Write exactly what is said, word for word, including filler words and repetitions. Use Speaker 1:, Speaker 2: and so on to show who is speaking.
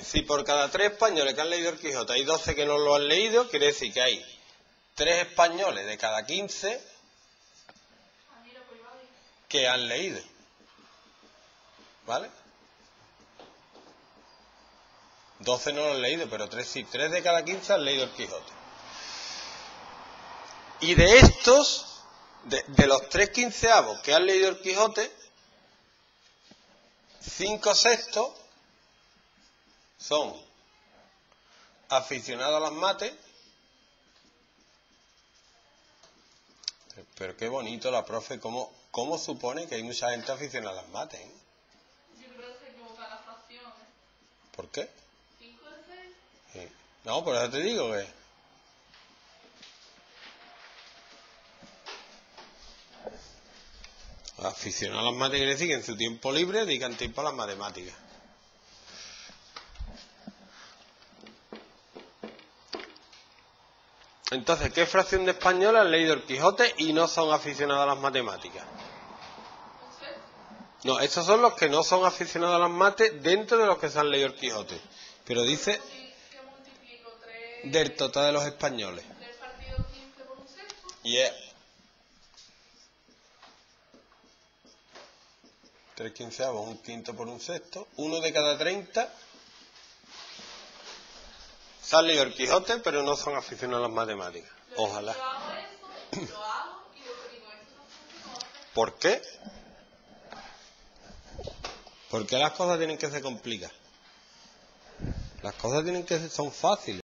Speaker 1: Si por cada tres españoles que han leído el Quijote hay doce que no lo han leído, quiere decir que hay tres españoles de cada quince que han leído. ¿Vale? doce no lo han leído, pero tres sí. tres de cada quince han leído el Quijote. Y de estos, de, de los tres quinceavos que han leído el Quijote, cinco sextos son aficionados a las mates. Pero qué bonito la profe, cómo, cómo supone que hay mucha gente aficionada a las mates, ¿eh?
Speaker 2: Yo creo que se equivoca la fracción, ¿eh?
Speaker 1: ¿Por qué?
Speaker 2: ¿cinco de seis?
Speaker 1: Sí. No, por eso te digo que... Aficionado a las mates quiere decir que en su tiempo libre dedican tiempo a las matemáticas. Entonces, ¿qué fracción de españoles han leído el Quijote y no son aficionados a las matemáticas? No, estos son los que no son aficionados a las mates dentro de los que se han leído el Quijote. Pero dice
Speaker 2: ¿Qué multiplico? tres
Speaker 1: del total de los españoles.
Speaker 2: tres partido quince por un sexto.
Speaker 1: Y es tres quinceavos, un quinto por un sexto. Uno de cada treinta se han leído el Quijote, pero no son aficionados a las matemáticas. Ojalá.
Speaker 2: Yo hago eso, lo hago y luego digo, esto no funciona.
Speaker 1: ¿Por qué? ¿Por qué las cosas tienen que ser complicadas? Las cosas tienen que ser, son fáciles.